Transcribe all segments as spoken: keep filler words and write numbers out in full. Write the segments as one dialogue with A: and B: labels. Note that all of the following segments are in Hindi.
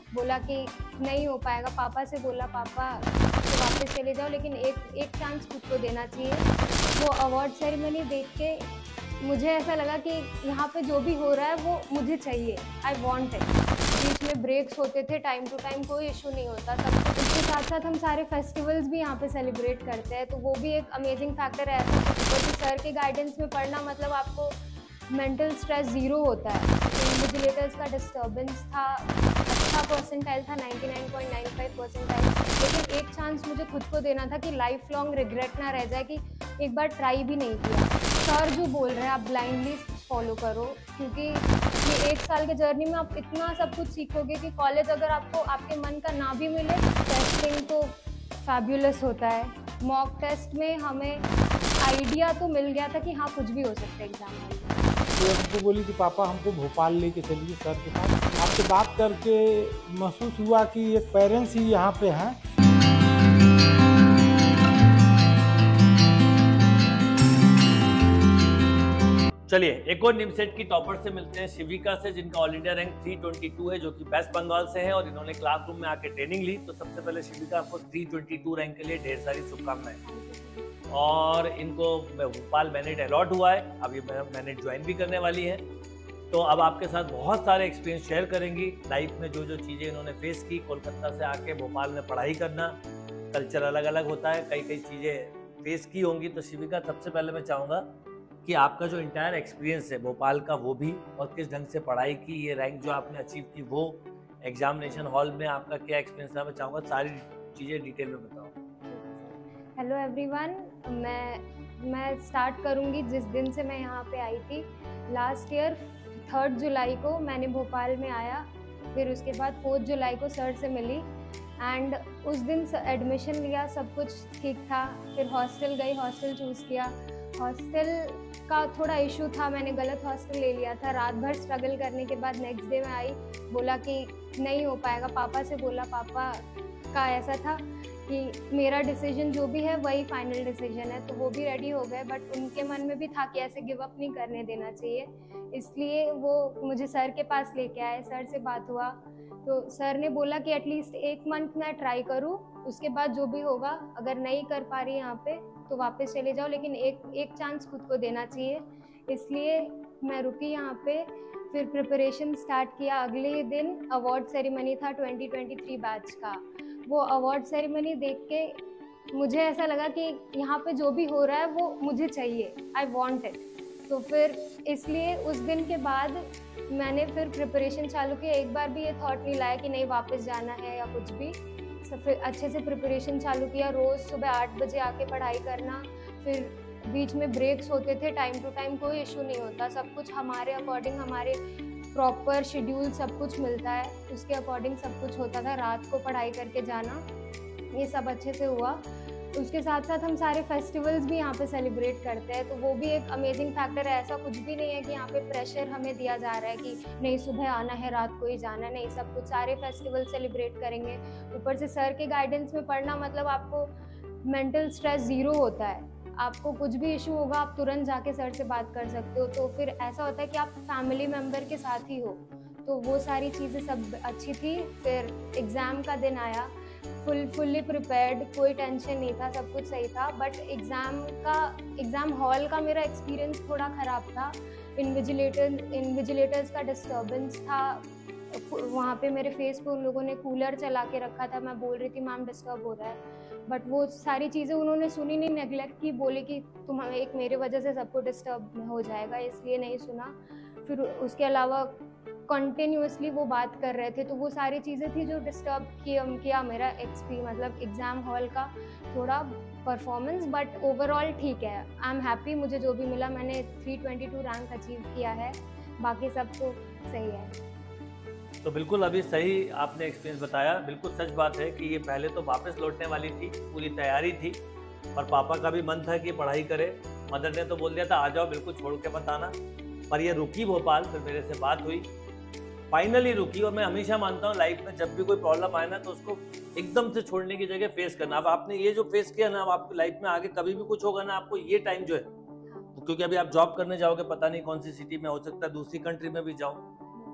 A: बोला कि नहीं हो पाएगा, पापा से बोला पापा तो वापस चले जाओ, लेकिन एक एक चांस खुद को देना चाहिए। वो अवार्ड सेरेमनी देख के मुझे ऐसा लगा कि यहाँ पे जो भी हो रहा है वो मुझे चाहिए, आई वॉन्ट इट। बीच में ब्रेक्स होते थे, टाइम टू टाइम कोई इशू नहीं होता सब। उसके साथ साथ हम सारे फेस्टिवल्स भी यहाँ पे सेलिब्रेट करते हैं, तो वो भी एक अमेजिंग फैक्टर है। ऐसा क्योंकि सर के गाइडेंस में पढ़ना मतलब आपको मेंटल स्ट्रेस ज़ीरो होता है। इन्विजिलेटर्स का डिस्टर्बेंस था, अच्छा परसेंटाइल था ninety nine point nine five percentile, लेकिन एक चांस मुझे खुद को देना था कि लाइफ लॉन्ग रिग्रेट ना रह जाए कि एक बार ट्राई भी नहीं किया। सर जो बोल रहे हैं आप ब्लाइंडली फॉलो करो, क्योंकि ये एक साल के जर्नी में आप इतना सब कुछ सीखोगे कि कॉलेज अगर आपको आपके मन का ना भी मिले, टेस्टिंग तो फैब्यूलस होता है। मॉक टेस्ट में हमें आइडिया तो मिल गया था कि हाँ कुछ भी हो सकता है एग्जाम में।
B: तो हमको बोली कि पापा हमको भोपाल लेके चलिए सर के पास। आपसे बात करके महसूस हुआ कि एक पेरेंट्स ही यहाँ पे हैं।
C: चलिए एक और निमसेट की टॉपर से मिलते हैं, शिविका से, जिनका all India rank three twenty two है, जो कि वेस्ट बंगाल से है और इन्होंने क्लासरूम में आके ट्रेनिंग ली। तो सबसे पहले शिविका आपको थ्री ट्वेंटी टू रैंक के लिए ढेर सारी शुभकामनाएं। और इनको भोपाल मैनेट अलॉट हुआ है, अब ये मैनेट ज्वाइन भी करने वाली है। तो अब आपके साथ बहुत सारे एक्सपीरियंस शेयर करेंगी लाइफ में, जो जो चीज़ें इन्होंने फेस की। कोलकाता से आके भोपाल में पढ़ाई करना, कल्चर अलग अलग होता है, कई कई चीज़ें फेस की होंगी। तो शिविका, सबसे पहले मैं चाहूँगा कि आपका जो इंटायर एक्सपीरियंस है भोपाल का वो भी, और किस ढंग से पढ़ाई की, ये रैंक जो आपने अचीव की वो, एग्जामिनेशन हॉल में आपका क्या एक्सपीरियंस था, मैं चाहूँगा सारी चीज़ें डिटेल में बताओ।
A: हेलो एवरीवन, मैं मैं स्टार्ट करूँगी जिस दिन से मैं यहाँ पे आई थी। लास्ट ईयर थर्ड जुलाई को मैंने भोपाल में आया, फिर उसके बाद फोर्थ जुलाई को सर से मिली एंड उस दिन एडमिशन लिया, सब कुछ ठीक था। फिर हॉस्टल गई, हॉस्टल चूज़ किया। हॉस्टल का थोड़ा इशू था, मैंने गलत हॉस्टल ले लिया था। रात भर स्ट्रगल करने के बाद नेक्स्ट डे में आई, बोला कि नहीं हो पाएगा, पापा से बोला। पापा का ऐसा था कि मेरा डिसीजन जो भी है वही फाइनल डिसीजन है, तो वो भी रेडी हो गए। बट उनके मन में भी था कि ऐसे गिव अप नहीं करने देना चाहिए, इसलिए वो मुझे सर के पास लेके आए। सर से बात हुआ तो सर ने बोला कि एटलीस्ट एक मंथ मैं ट्राई करूँ, उसके बाद जो भी होगा, अगर नहीं कर पा रही यहाँ पे तो वापस चले जाओ, लेकिन एक एक चांस खुद को देना चाहिए। इसलिए मैं रुकी यहाँ पे, फिर प्रिपरेशन स्टार्ट किया। अगले दिन अवार्ड सेरेमनी था ट्वेंटी ट्वेंटी थ्री बैच का। वो अवार्ड सेरेमनी देख के मुझे ऐसा लगा कि यहाँ पे जो भी हो रहा है वो मुझे चाहिए, आई वॉन्ट इट। तो फिर इसलिए उस दिन के बाद मैंने फिर प्रिपरेशन चालू की। एक बार भी ये थॉट नहीं लाया कि नहीं वापस जाना है या कुछ भी। फिर अच्छे से प्रिपरेशन चालू किया, रोज़ सुबह आठ बजे आके पढ़ाई करना। फिर बीच में ब्रेक्स होते थे, टाइम टू टाइम कोई इशू नहीं होता, सब कुछ हमारे अकॉर्डिंग, हमारे प्रॉपर शेड्यूल सब कुछ मिलता है, उसके अकॉर्डिंग सब कुछ होता था। रात को पढ़ाई करके जाना, ये सब अच्छे से हुआ। उसके साथ साथ हम सारे फेस्टिवल्स भी यहाँ पे सेलिब्रेट करते हैं, तो वो भी एक अमेजिंग फैक्टर है। ऐसा कुछ भी नहीं है कि यहाँ पे प्रेशर हमें दिया जा रहा है कि नहीं सुबह आना है, रात को ही जाना है, नहीं, सब कुछ सारे फेस्टिवल सेलिब्रेट करेंगे। ऊपर से सर के गाइडेंस में पढ़ना मतलब आपको मेंटल स्ट्रेस ज़ीरो होता है। आपको कुछ भी इशू होगा आप तुरंत जाके सर से बात कर सकते हो। तो फिर ऐसा होता है कि आप फैमिली मेम्बर के साथ ही हो, तो वो सारी चीज़ें सब अच्छी थी। फिर एग्ज़ाम का दिन आया, फुल फुल्ली प्रिपेयर्ड, कोई टेंशन नहीं था, सब कुछ सही था। बट एग्ज़ाम का एग्ज़ाम हॉल का मेरा एक्सपीरियंस थोड़ा ख़राब था। इन्विजिलेटर इन्विजिलेटर्स का डिस्टर्बेंस था, वहाँ पे मेरे फेस पे उन लोगों ने कूलर चला के रखा था। मैं बोल रही थी मैम डिस्टर्ब हो रहा है, बट वो सारी चीज़ें उन्होंने सुनी नहीं, नेगलेक्ट की, बोले कि तुम एक मेरे वजह से सबको डिस्टर्ब हो जाएगा, इसलिए नहीं सुना। फिर उसके अलावा कंटिन्यूसली वो बात कर रहे थे, तो वो सारी चीज़ें थी जो डिस्टर्ब किया किया मेरा एक्सपी मतलब एग्ज़ाम हॉल का थोड़ा परफॉर्मेंस। बट ओवरऑल ठीक है, आई एम हैप्पी। मुझे जो भी मिला, मैंने three twenty two rank achieve किया है, बाकी सब तो सही है।
C: तो बिल्कुल अभी सही आपने एक्सपीरियंस बताया, बिल्कुल सच बात है कि ये पहले तो वापस लौटने वाली थी, पूरी तैयारी थी, और पापा का भी मन था कि पढ़ाई करे। मदर ने तो बोल दिया था आ जाओ, बिल्कुल छोड़ के मत आना, पर ये रुकी भोपाल। फिर मेरे से बात हुई, फाइनली रुकी। और मैं हमेशा मानता हूँ लाइफ में जब भी कोई प्रॉब्लम आए ना, तो उसको एकदम से छोड़ने की जगह फेस करना। अब आपने ये जो फेस किया ना, अब आपकी लाइफ में आगे कभी भी कुछ होगा ना, आपको ये टाइम जो है, क्योंकि अभी आप जॉब करने जाओगे, पता नहीं कौन सी सिटी में, हो सकता है दूसरी कंट्री में भी जाओ,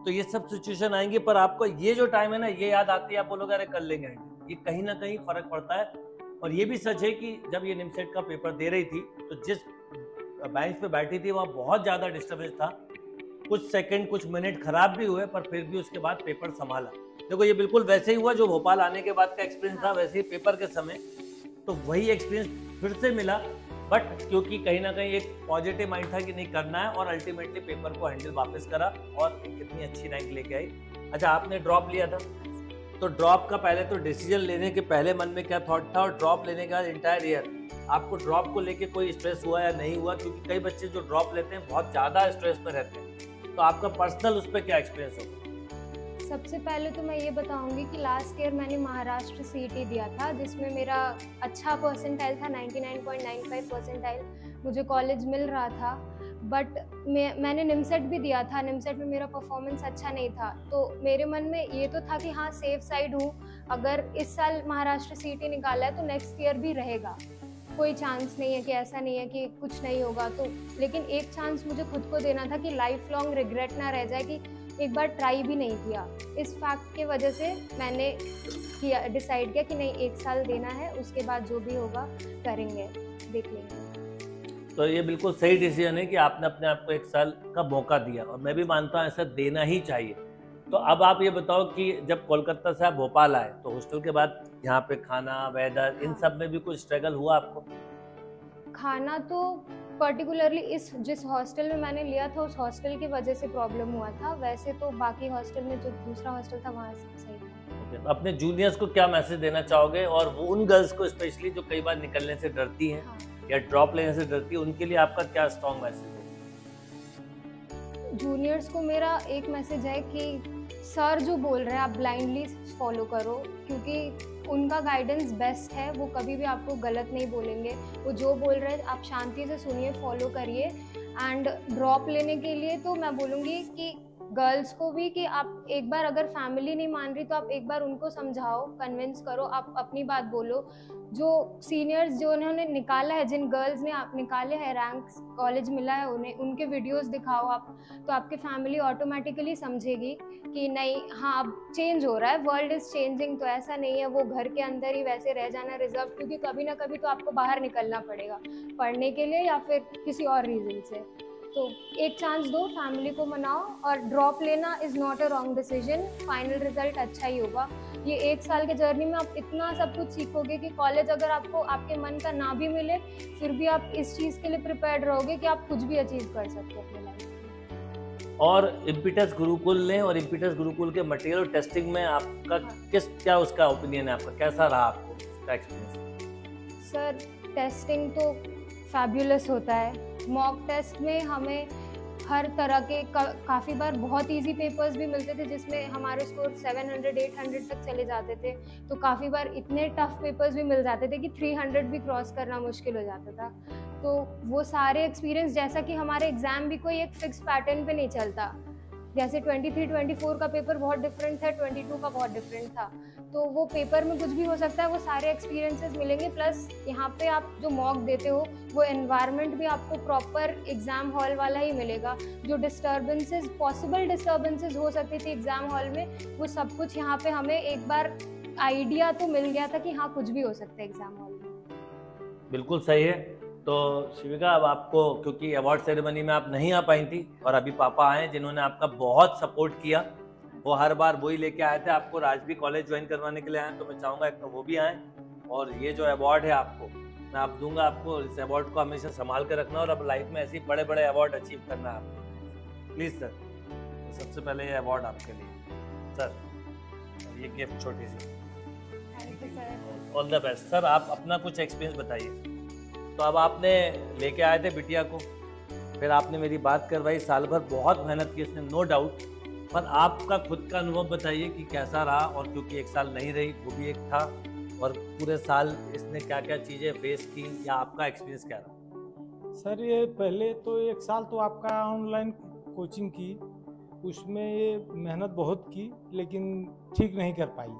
C: तो ये सब सिचुएशन आएंगे, पर आपको ये जो टाइम है ना, ये याद आती है, आप बोलोगे अरे कर लेंगे, ये कहीं ना कहीं फर्क पड़ता है। और ये भी सच है कि जब ये निमसेट का पेपर दे रही थी तो जिस बेंच पे बैठी थी वहाँ बहुत ज़्यादा डिस्टर्बेंस था, कुछ सेकंड कुछ मिनट खराब भी हुए, पर फिर भी उसके बाद पेपर संभाला। देखो ये बिल्कुल वैसे ही हुआ जो भोपाल आने के बाद का एक्सपीरियंस था, वैसे ही पेपर के समय तो वही एक्सपीरियंस फिर से मिला, बट क्योंकि कहीं ना कहीं एक पॉजिटिव माइंड था कि नहीं करना है, और अल्टीमेटली पेपर को हैंडल वापस करा और कितनी अच्छी रैंक लेके आई। अच्छा, आपने ड्रॉप लिया था, तो ड्रॉप का पहले तो डिसीजन लेने के पहले मन में क्या थॉट था, और ड्रॉप लेने का इंटायर ईयर आपको ड्रॉप को लेके कोई स्ट्रेस हुआ या नहीं हुआ? क्योंकि कई बच्चे जो ड्रॉप लेते हैं बहुत ज़्यादा स्ट्रेस में रहते हैं, तो आपका पर्सनल उस पर क्या एक्सपीरियंस होगा?
A: सबसे पहले तो मैं ये बताऊंगी कि लास्ट ईयर मैंने महाराष्ट्र सीईटी दिया था, जिसमें मेरा अच्छा परसेंटाइल था, निन्यानवे पॉइंट नौ पाँच परसेंटाइल, मुझे कॉलेज मिल रहा था। बट मैं मैंने निमसेट भी दिया था, निमसेट में मेरा परफॉर्मेंस अच्छा नहीं था, तो मेरे मन में ये तो था कि हाँ सेफ साइड हूँ, अगर इस साल महाराष्ट्र सीईटी निकाला है तो नेक्स्ट ईयर भी रहेगा, कोई चांस नहीं है कि ऐसा नहीं है कि कुछ नहीं होगा। तो लेकिन एक चांस मुझे खुद को देना था कि लाइफ लॉन्ग रिग्रेट ना रह जाए कि एक बार ट्राई भी नहीं किया। इस फैक्ट के वजह से मैंने किया, डिसाइड किया कि नहीं एक साल देना है, उसके बाद जो भी होगा करेंगे, देख लेंगे।
C: तो ये बिल्कुल सही डिसीजन है कि आपने अपने आप को एक साल का मौका दिया, और मैं भी मानता हूँ ऐसा देना ही चाहिए। तो अब आप ये बताओ कि जब कोलकाता से आप भोपाल आए तो हॉस्टल के बाद यहाँ पे खाना, वेदर, इन सब में भी कुछ स्ट्रगल हुआ आपको?
A: खाना तो पर्टिकुलरली इस जिस हॉस्टल में मैंने लिया था उस हॉस्टल की वजह से प्रॉब्लम हुआ था, वैसे तो बाकी हॉस्टल में जो दूसरा हॉस्टल था वहाँ सब सही था।
C: okay, अपने जूनियर्स को क्या मैसेज देना चाहोगे, और वो उन गर्ल्स को स्पेशली जो कई बार निकलने से डरती हैं
A: हाँ।
C: या ड्रॉप लेने से डरती है, उनके लिए आपका क्या स्ट्रॉन्ग मैसेज है?
A: जूनियर्स को मेरा एक मैसेज है कि सर जो बोल रहे हैं आप ब्लाइंडली फॉलो करो, क्योंकि उनका गाइडेंस बेस्ट है, वो कभी भी आपको गलत नहीं बोलेंगे, वो जो बोल रहे हैं आप शांति से सुनिए, फॉलो करिए। एंड ड्रॉप लेने के लिए तो मैं बोलूँगी कि गर्ल्स को भी कि आप एक बार अगर फैमिली नहीं मान रही तो आप एक बार उनको समझाओ, कन्विंस करो, आप अपनी बात बोलो। जो सीनियर्स जो उन्होंने निकाला है, जिन गर्ल्स ने आप निकाले हैं रैंक, कॉलेज मिला है उन्हें, उनके वीडियोस दिखाओ आप, तो आपकी फैमिली ऑटोमेटिकली समझेगी कि नहीं हाँ अब चेंज हो रहा है, वर्ल्ड इज़ चेंजिंग, तो ऐसा नहीं है वो घर के अंदर ही वैसे रह जाना रिजर्व, क्योंकि कभी ना कभी तो आपको बाहर निकलना पड़ेगा पढ़ने के लिए या फिर किसी और रीज़न से। तो एक चांस दो, फैमिली को मनाओ, और ड्रॉप लेना is not a wrong decision, final result अच्छा ही होगा। ये एक साल के जर्नी में आप इतना सब कुछ सीखोगे कि कॉलेज अगर आपको आपके मन का ना भी मिले फिर भी आप इस चीज़ के लिए प्रिपेयर्ड रहोगे कि आप कुछ भी अचीव कर सकते हो अपनी लाइफ में।
C: और इम्पीटस गुरुकुल ने और इम्पीटस गुरुकुल के मटेरियल टेस्टिंग में आपका किस क्या उसका ओपिनियन है, आपका कैसा रहा आपको उसका एक्सपीरियंस?
A: सर टेस्टिंग तो फैब्युलस होता है, मॉक टेस्ट में हमें हर तरह के का, काफ़ी बार बहुत इजी पेपर्स भी मिलते थे जिसमें हमारे स्कोर सात सौ आठ सौ तक चले जाते थे, तो काफ़ी बार इतने टफ पेपर्स भी मिल जाते थे कि तीन सौ भी क्रॉस करना मुश्किल हो जाता था। तो वो सारे एक्सपीरियंस, जैसा कि हमारे एग्ज़ाम भी कोई एक फिक्स पैटर्न पे नहीं चलता, जैसे तेईस चौबीस का पेपर बहुत डिफरेंट था, बाईस का बहुत डिफरेंट था, तो वो पेपर में कुछ भी हो सकता है, वो सारे एक्सपीरियंसेस मिलेंगे। प्लस यहाँ पे आप जो मॉक देते हो वो एनवायरनमेंट भी आपको प्रॉपर एग्ज़ाम हॉल वाला ही मिलेगा। जो डिस्टर्बेंसेस, पॉसिबल डिस्टर्बेंसेस हो सकती थी एग्ज़ाम हॉल में, वो सब कुछ यहाँ पे हमें एक बार आइडिया तो मिल गया था कि हाँ कुछ भी हो सकता है एग्ज़ाम हॉल में।
C: बिल्कुल सही है। तो शिविका, अब आपको क्योंकि अवार्ड सेरेमनी में आप नहीं आ पाई थी और अभी पापा आए जिन्होंने आपका बहुत सपोर्ट किया, वो हर बार वही लेके आए थे, आपको राजबी कॉलेज ज्वाइन करवाने के लिए आए, तो मैं चाहूँगा एक तो वो भी आए, और ये जो अवार्ड है आपको मैं आप दूंगा, आपको इस अवार्ड को हमेशा संभाल कर रखना और अब लाइफ में ऐसे बड़े बड़े अवार्ड अचीव करना है आपको। प्लीज़ सर, तो सबसे पहले ये अवार्ड आपके लिए सर, ये गिफ्ट छोटी सी।
A: Thank you sir.
C: All the best sir. आप अपना कुछ एक्सपीरियंस बताइए। तो अब आपने लेके आए थे बिटिया को, फिर आपने मेरी बात करवाई, साल भर बहुत मेहनत की इसने, नो डाउट, पर आपका खुद का अनुभव बताइए कि कैसा रहा, और क्योंकि एक साल नहीं रही वो भी एक था, और पूरे साल इसने क्या क्या चीज़ें फेस की, या आपका एक्सपीरियंस क्या रहा?
B: सर ये पहले तो एक साल तो आपका ऑनलाइन कोचिंग की, उसमें ये मेहनत बहुत की लेकिन ठीक नहीं कर पाई,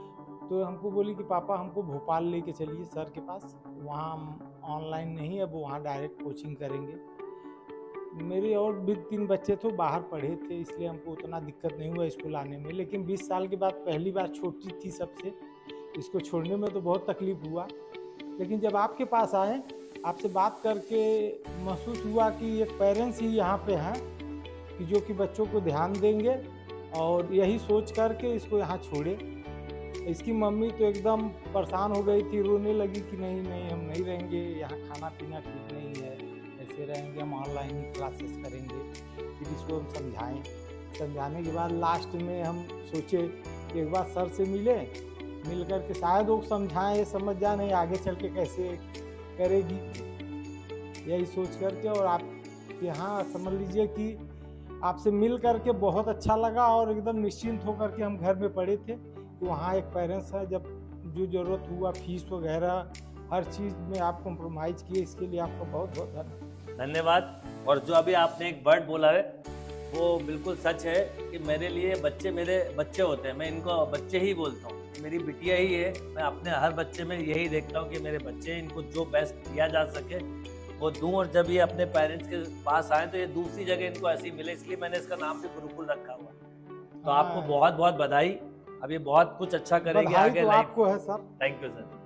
B: तो हमको बोली कि पापा हमको भोपाल लेके चलिए सर के पास, वहाँ ऑनलाइन नहीं, अब वहाँ डायरेक्ट कोचिंग करेंगे। मेरे और भी तीन बच्चे तो बाहर पढ़े थे, इसलिए हमको उतना दिक्कत नहीं हुआ स्कूल आने में। लेकिन बीस साल के बाद पहली बार छोटी थी सबसे, इसको छोड़ने में तो बहुत तकलीफ हुआ। लेकिन जब आपके पास आए, आपसे बात करके महसूस हुआ कि एक पेरेंट्स ही यहाँ पे हैं कि जो कि बच्चों को ध्यान देंगे, और यही सोच करके इसको यहाँ छोड़े। इसकी मम्मी तो एकदम परेशान हो गई थी, रोने लगी कि नहीं नहीं हम नहीं रहेंगे यहाँ, खाना पीना ठीक नहीं है, ऐसे रहेंगे, हम ऑनलाइन ही क्लासेस करेंगे। फिर इसको हम समझाएं, समझाने के बाद लास्ट में हम सोचे एक बार सर से मिले, मिल कर के शायद वो समझाएं, ये समझ जाए नहीं आगे चल के कैसे करेगी, यही सोच करके। और आप यहाँ समझ लीजिए कि आपसे मिल करके बहुत अच्छा लगा, और एकदम निश्चिंत होकर के हम घर में पड़े थे कि वहाँ एक पेरेंट्स है, जब जो ज़रूरत हुआ फीस वगैरह हर चीज़ में आप कॉम्प्रोमाइज़ किए, इसके लिए आपका बहुत बहुत धन्यवाद।
C: धन्यवाद। और जो अभी आपने एक वर्ड बोला है वो बिल्कुल सच है कि मेरे लिए बच्चे मेरे बच्चे होते हैं, मैं इनको बच्चे ही बोलता हूँ, मेरी बिटिया ही है। मैं अपने हर बच्चे में यही देखता हूँ कि मेरे बच्चे, इनको जो बेस्ट दिया जा सके वो दूँ, और जब ये अपने पेरेंट्स के पास आए तो ये दूसरी जगह इनको ऐसी मिले, इसलिए मैंने इसका नाम भी गुरुकुल रखा हुआ। तो आपको बहुत बहुत बधाई, अब ये बहुत कुछ अच्छा करेगी आगे
B: तो
C: लाइफ।
B: आपको है सर।
C: Thank you sir.